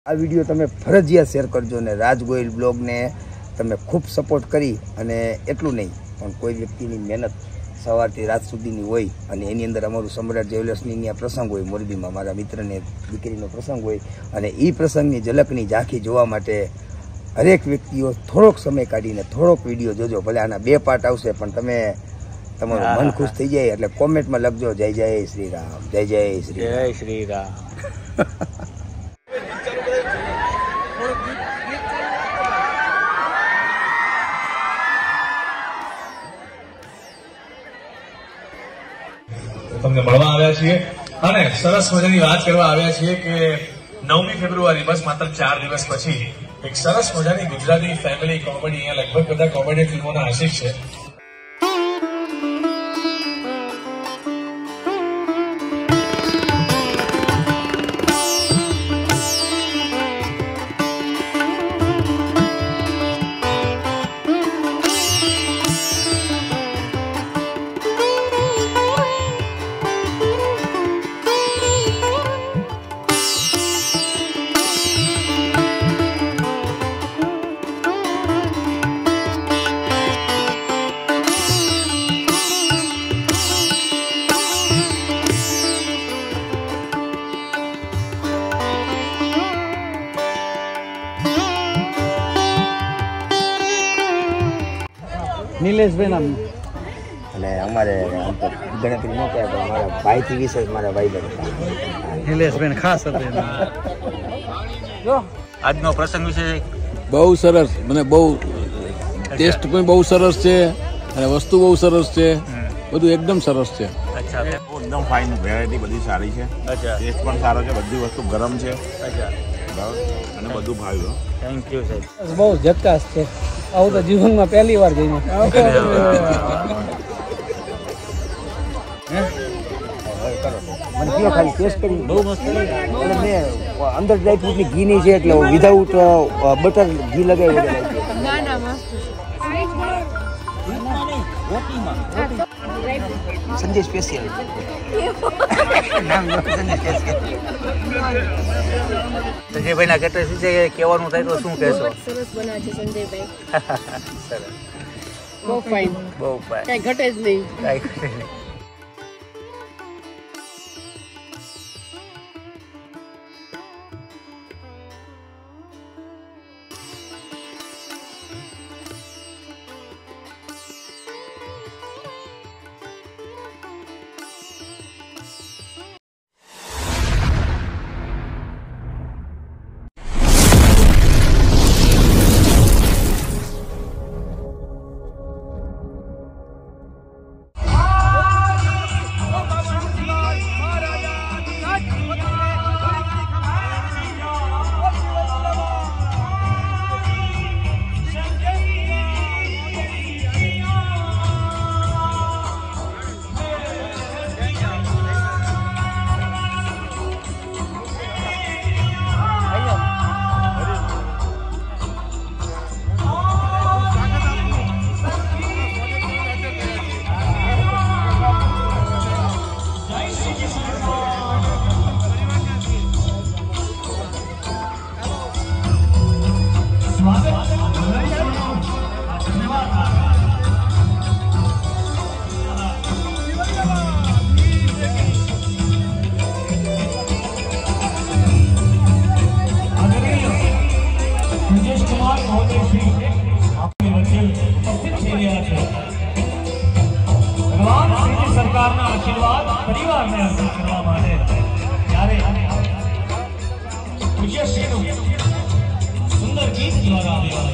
આ વિડીયો તમે ફરજિયાત શેર કરજો અને રાજ ગોહિલ બ્લોગને તમે ખૂબ સપોર્ટ કરી અને એટલું નહીં પણ કોઈ વ્યક્તિની મહેનત સવારથી રાત સુધીની હોય અને એની અંદર અમારું સમ્રાટ જ્વેલર્સની ત્યાં પ્રસંગ હોય, મોરબીમાં મારા મિત્રને દીકરીનો પ્રસંગ હોય અને એ પ્રસંગની ઝલકની ઝાંખી જોવા માટે હરેક વ્યક્તિઓ થોડોક સમય કાઢીને થોડોક વિડીયો જોજો. ભલે આના 2 પાર્ટ આવશે પણ તમે તમારું મન ખુશ થઈ જાય એટલે કોમેન્ટમાં લખજો જય જય શ્રી રામ, જય જય શ્રી રામ, જય શ્રી રામ. તમને મળવા આવ્યા છીએ અને સરસ મજાની વાત કરવા આવ્યા છીએ કે 9મી ફેબ્રુઆરી બસ માત્ર 4 દિવસ પછી એક સરસ મજાની ગુજરાતી ફેમિલી કોમેડી, અહીંયા લગભગ બધા કોમેડી ફિલ્મોના આશિક છે. નિલેશભાઈ નામ અને અમારે આમ તો ગણતરી ન કહેવાય પણ મારા ભાઈથી વિશેષ મારા ભાઈ બને નિલેશભાઈ ખાસ હતું. આજનો પ્રસંગ વિશે બહુ સરસ, મને બહુ ટેસ્ટ પણ બહુ સરસ છે અને વસ્તુ બહુ સરસ છે, બધું એકદમ સરસ છે. અચ્છા, એકદમ ફાઇન, વેરાયટી બધી સારી છે, અચ્છા, ટેસ્ટ પણ સારો છે, બધી વસ્તુ ગરમ છે, અચ્છા, બરાબર, અને બધું ભાવ્યું. થેન્ક યુ સાહેબ. બહુ ઝકાસ છે, આવું તો જીવનમાં પહેલી વાર જોઈને. મને કયો ખાલી ટેસ્ટ કરી બહુ મસ્ત એટલે મેં અંદર ડ્રાય ફ્રૂટની ઘીની છે એટલે વિધાઉટ બટર ઘી લગાવી સંજય સ્પેશિયલ સંજયભાઈના કેટરસ વિશે કહેવાનું થાય તો શું કહેશો? સરસ બનાવે છે સંજયભાઈ. સરસ, બહુ ફાઇન, બહુ ફાઇન, કઈ ઘટે જ નહીં. કાંઈ ઘટે નહીં. સરકારના આશીર્વાદ પરિવારને અર્પણ કરવા માટે ત્યારે પૂજ્ય શ્રીનું સુંદર ગીત દ્વારા આવ્યા.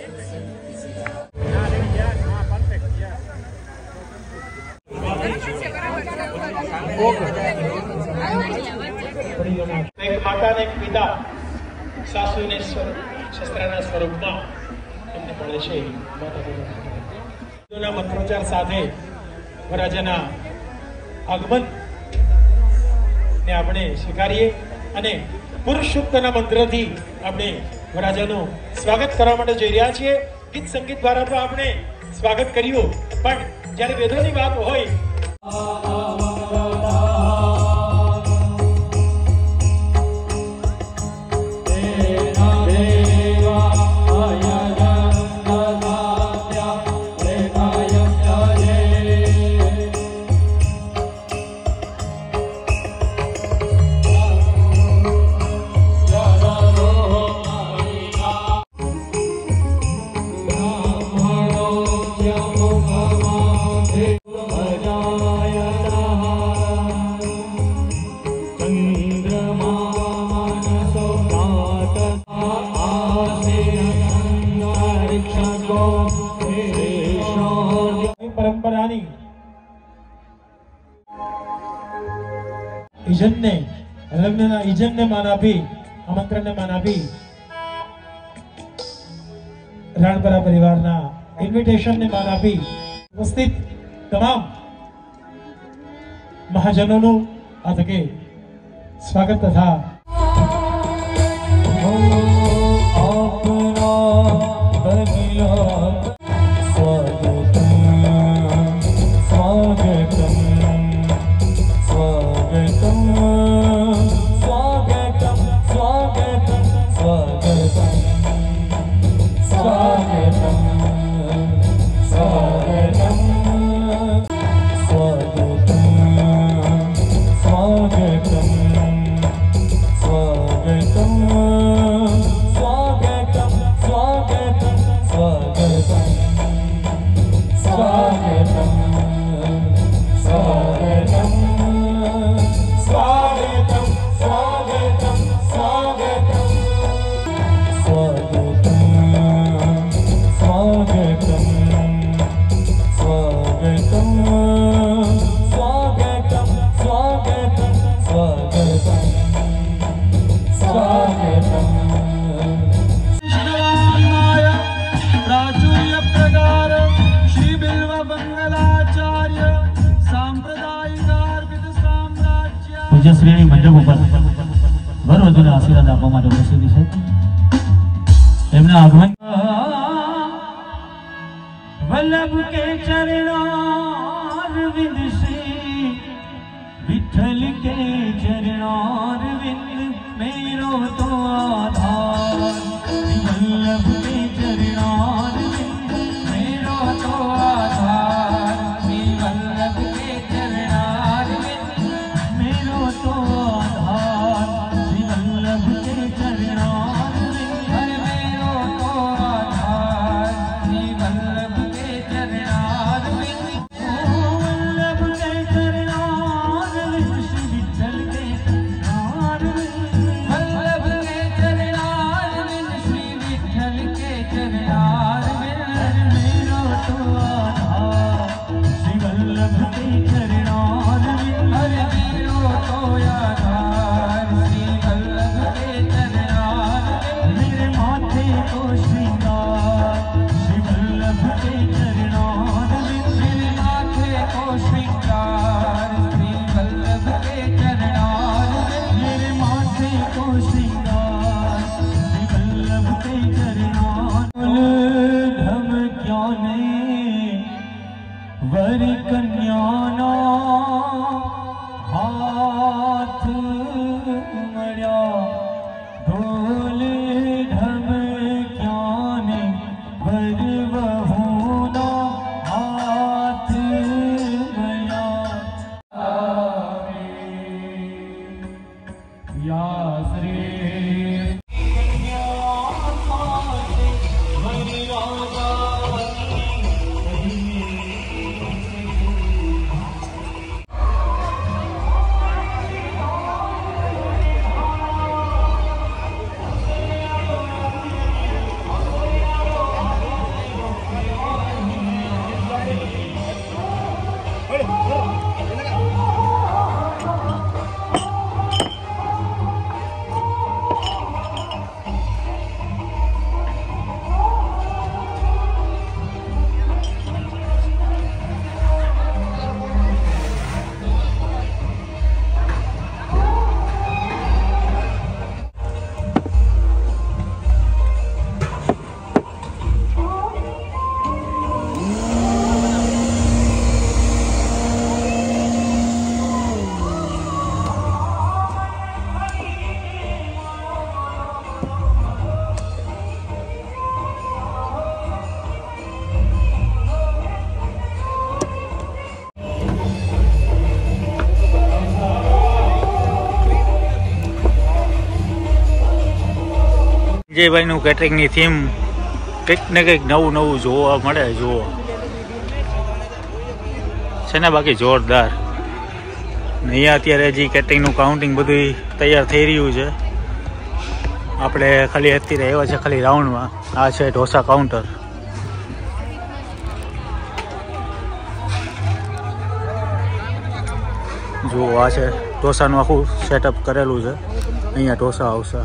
એક માતા અને એક પિતા સાસુને શસ્ત્રના સ્વરૂપમાં એમને મળે છે. માતા મંત્રોચ્ચાર સાથે વરરાજાના આગમન ને આપણે સ્વીકારીએ અને પુરુષોત્તમના મંત્રથી આપણે વરરાજાનું સ્વાગત કરવા માટે જઈ રહ્યા છીએ. ગીત સંગીત દ્વારા તો આપણે સ્વાગત કર્યું, પણ જ્યારે વેદોની વાત હોય પરંપરાની ઈજનને લગ્નના ઈજનને માન આપી, આમંત્રણને માન આપી રાણપરા પરિવારના ઇન્વિટેશનને માન આપી ઉપસ્થિત તમામ મહાજનોનું આ તકે સ્વાગત તથા પૂજ્યશ્રીની મંડપ ઉપર વરવધુને આશીર્વાદ આપવા માટે ઉપસ્થિત છે. એમના આગમન વલ્લભ કે ચરણારવિંદ શ્રી વિઠ્ઠલ કે ચરણારવિંદ મેરો તો આધાર. વલ્લભ કે ચરણારવિંદ મેરો તો આધાર. વલ્લભ કે ચરણારવિંદ મેરો તો આધાર. વલ્લભ કે ચરણારવિંદ મેરો તો આધાર. વલ્લભ કે ચરણારવિંદ વલ્લભ કે ચરણારવિંદ શ્રી વિઠ્ઠલ કે ચરણારવિંદ. વલ્લભ કે ચરણારવિંદ શ્રી વિઠ્ઠલ કે ચરણારવિંદ મેરો તો આધાર. શ્રી વલ્લભ કે ચરણારવિંદ મેરો તો આધાર. શ્રી વલ્લભ કે ચરણારવિંદ मेरे माथे को श्रृंगार. श्री वल्लभ के चरणारविंद मेरे माथे को श्रृंगार. श्री वल्लभ के चरणारविंद मेरे माथे को श्रृंगार. श्री वल्लभ के चरणारविंद धम क्यों ने वर कन्याना हाथ સંજયભાઈનું કેટરિંગની થીમ કંઈક ને કંઈક નવું નવું જોવા મળે. જુઓ છે ને બાકી જોરદાર. અહીંયા અત્યારે હજી કેટરિંગનું કાઉન્ટિંગ બધું તૈયાર થઈ રહ્યું છે. આપણે ખાલી અત્યારે આવ્યા છે ખાલી રાઉન્ડમાં. આ છે ઢોસા કાઉન્ટર. જુઓ આ છે ઢોસાનું આખું સેટઅપ કરેલું છે. અહીંયા ઢોસા આવશે.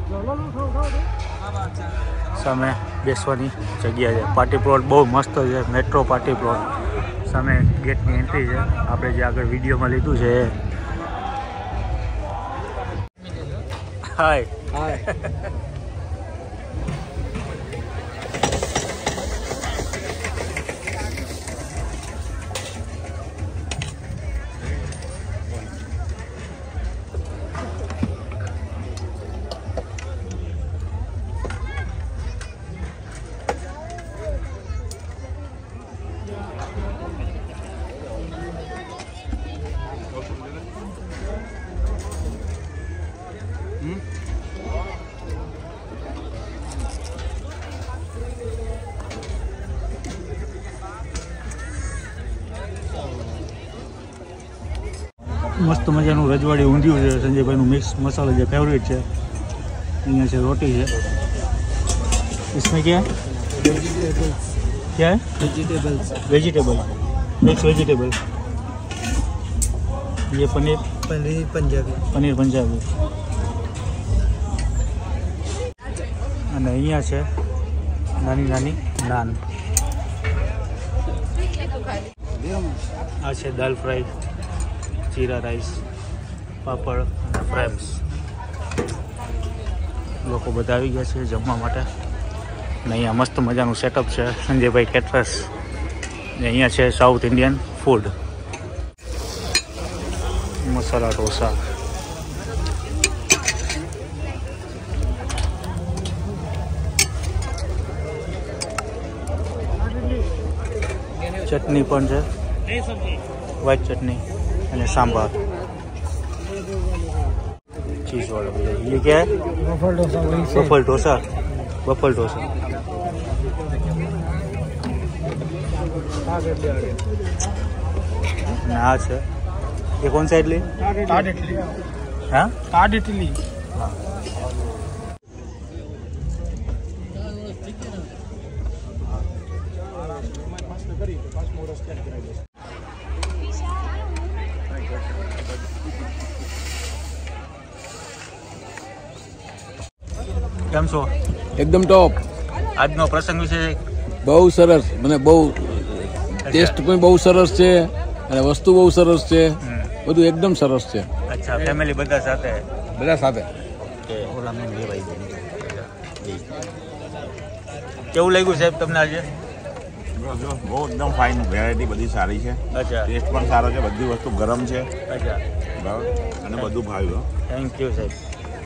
સામે બેસવાની જગ્યા છે. પાર્ટી પ્લોટ બહુ મસ્ત છે. Metro party plot. સામે ગેટની એન્ટ્રી છે. આપણે જે આગળ વિડીયોમાં લીધું છે એ. હાય હાય. મસ્ત મજાનું રજવાડી ઊંધિયું છે. સંજયભાઈનું મિક્સ મસાલો જે ફેવરેટ છે. અહીંયા છે રોટી છે. इसमें क्या है? क्या है? वेजिटेबल. Mix vegetable. ये पनीर पंजाबी. અને અહીંયા છે નાની નાની નાન. આ છે દાલ ફ્રાય, જીરા રાઈસ, પાપડ અને ફ્રેમ્સ. લોકો બધા આવી ગયા છે જમવા માટે. અને અહીંયા મસ્ત મજાનું સેટઅપ છે સંજયભાઈ કેટરર્સ. ને અહીંયા છે south Indian food. Masala dosa. Chutney પણ છે. વ્હાઈટ ચટણી અને सांभर. चीज वाला ये क्या है? बफल डोसा. ना છે ये कौन सा इडली? टाट इडली. हाँ टाट इडली. કેમ છો? એકદમ ટોપ. આજનો પ્રસંગ વિશે બહુ સરસ. મને બહુ ટેસ્ટ પણ બહુ સરસ છે અને વસ્તુ બહુ સરસ છે. બધું એકદમ સરસ છે. અચ્છા ફેમિલી બધા સાથે કે ઓલા મેં લેવાઈ ગયા. કેવું લાગ્યું સાહેબ તમને આજે? બહુ એકદમ ફાઇન. વેરાયટી બધી સારી છે. અચ્છા ટેસ્ટ પણ સારો છે. બધી વસ્તુ ગરમ છે. અચ્છા બરાબર. અને બધું ભાવ્યું. થેન્ક યુ સાહેબ.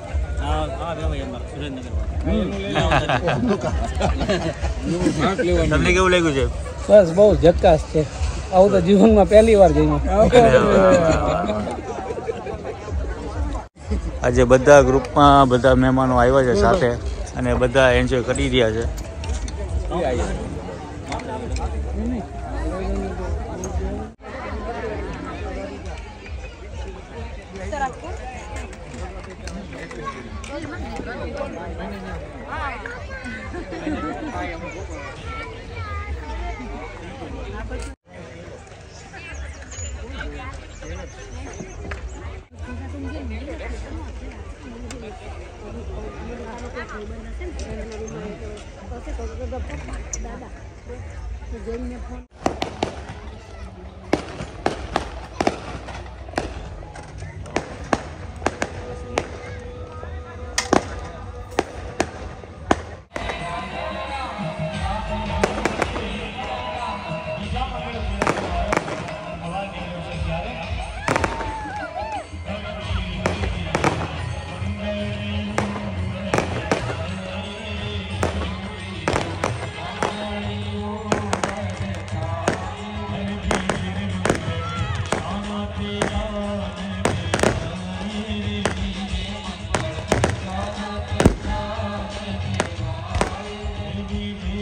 તમને કેવું લાગ્યું છે? બસ બહુ ઝકાસ છે. આવું તો જીવનમાં પહેલી વાર જઈમાં. આજે બધા ગ્રુપમાં બધા મહેમાનો આવ્યા છે સાથે અને બધા એન્જોય કરી રહ્યા છે.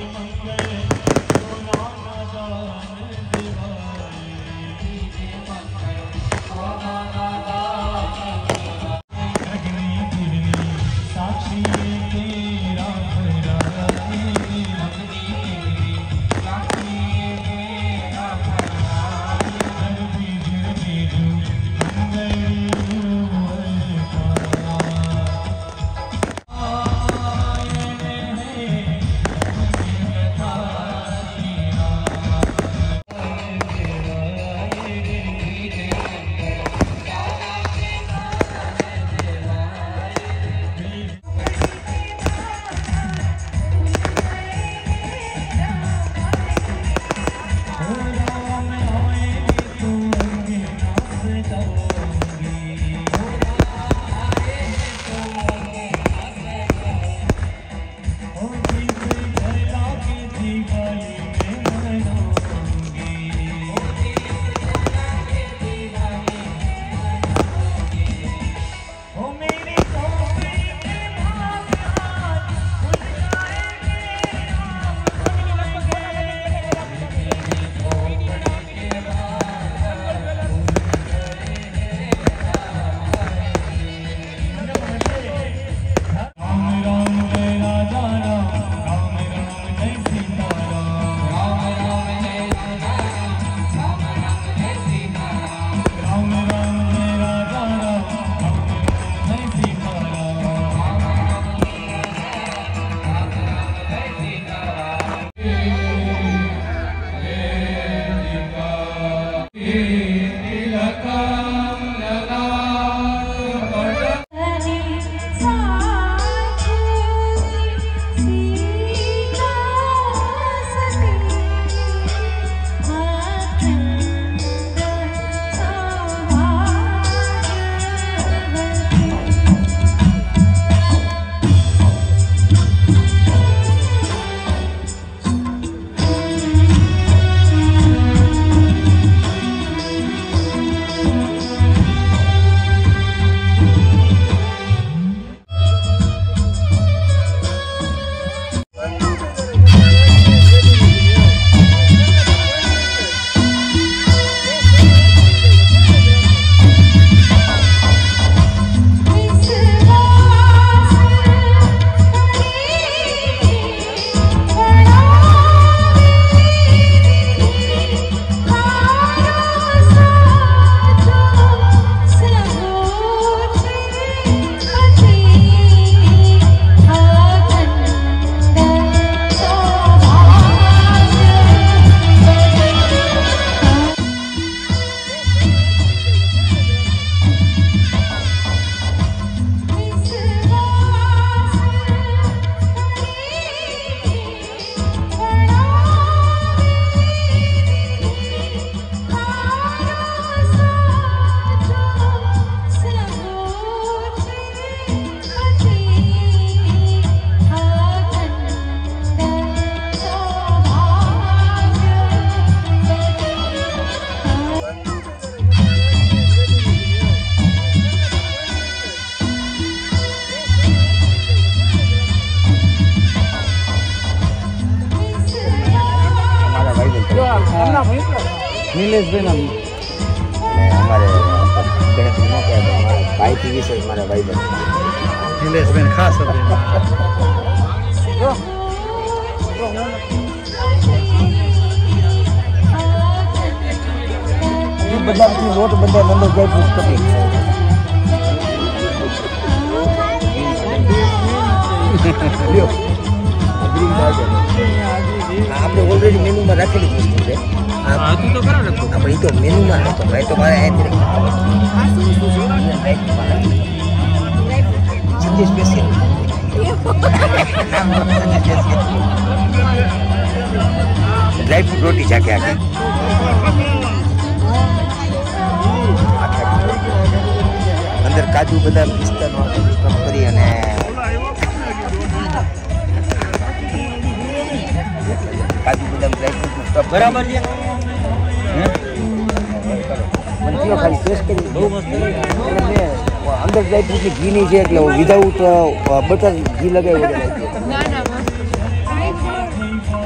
નિલેશભાઈ અમારે ગણતરી ન કહેવાય, અમારા ભાઈથી વિશેષ મારા ભાઈબંધ નિલેશભાઈ ખાસ બધા લોટ બધા નંદનભાઈ પુસ્તક આપણે ઓલરેડી મેનુમાં રાખેલી વસ્તુ છે. આપણે એ તો મેનુમાં હતો ભાઈ, તો મારે સિંધી સ્પેશિયલ ડ્રાય ફ્રૂટ રોટી છે આખી અંદર કાજુ બદામ પિસ્તાનો સ્ટફ કરી અને કાજુ બદામ ડ્રાયફ્રૂટનો સ્ટફ બરાબર છે. ખાલી ટેસ્ટ કરી બહુ મસ્ત અંદર ડ્રાયફ્રૂટની ઘીની છે એટલે વિધાઉટ બટર ઘી લગાવી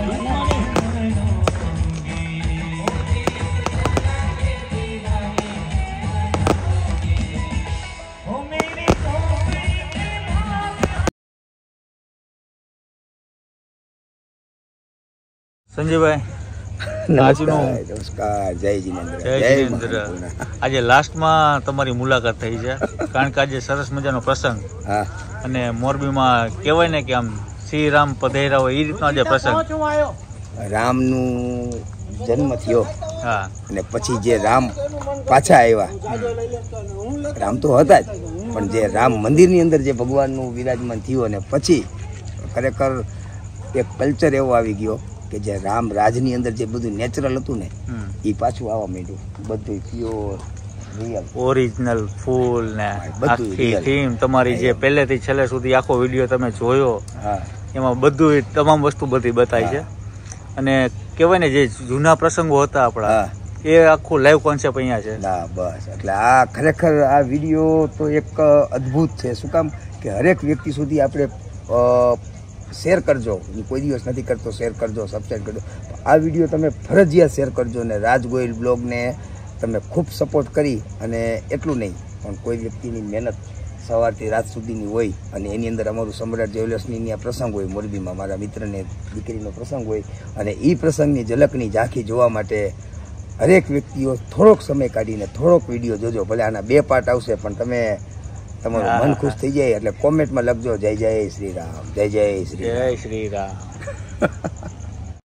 સંજયભાઈ આજનું નમસ્કાર, જય જિનેન્દ્ર, જય જિનેન્દ્ર. આજે લાસ્ટમાં તમારી મુલાકાત થઈ છે, કારણ કે આજે સરસ મજાનો પ્રસંગ હા અને મોરબીમાં કહેવાય ને કે આમ શ્રી રામ પધાર્યા હોય એ રીતનો આજે પ્રસંગ. રામનું જન્મ થયો હા અને પછી જે રામ પાછા આવ્યા, રામ તો હતા જ, પણ જે રામ મંદિરની અંદર જે ભગવાનનું વિરાજમાન થયું અને પછી ખરેખર એક કલ્ચર એવો આવી ગયો કે જે રામ રાજની અંદર જે બધું નેચરલ હતું ને એ પાછું આવવા માંડ્યું, બધું પ્યોર રિયલ ઓરિજિનલ ફૂલ ને બધું આખી real. થીમ તમારી જે પહેલેથી છેલ્લે સુધી આખો વિડીયો તમે જોયો હા એમાં બધું તમામ વસ્તુ બધી બતાવી છે. અને કહેવાય ને જે જૂના પ્રસંગો હતા આપણા હા એ આખું લાઈવ કોન્સેપ્ટ અહીંયા છે. ના બસ એટલે આ ખરેખર આ વિડીયો તો એક અદ્ભુત છે. શું કામ કે હરેક વ્યક્તિ સુધી આપણે શેર કરજો, હું કોઈ દિવસ નથી કરતો શેર કરજો, સબસ્ક્રાઈબ કરજો, આ વિડીયો તમે ફરજિયાત શેર કરજો. ને રાજ ગોહિલ બ્લોગને તમે ખૂબ સપોર્ટ કરી, અને એટલું નહીં પણ કોઈ વ્યક્તિની મહેનત સવારથી રાત સુધીની હોય અને એની અંદર અમારું સમ્રાટ જ્વેલર્સની આ પ્રસંગ હોય, મોરબીમાં મારા મિત્રને દીકરીનો પ્રસંગ હોય, અને એ પ્રસંગની ઝલકની ઝાંખી જોવા માટે હરેક વ્યક્તિઓ થોડોક સમય કાઢીને થોડોક વિડીયો જોજો. ભલે આના 2 પાર્ટ આવશે, પણ તમે તમારું મન ખુશ થઈ જાય એટલે કોમેન્ટમાં લખજો જય જય શ્રી રામ, જય જય શ્રી રામ. જય શ્રી રામ.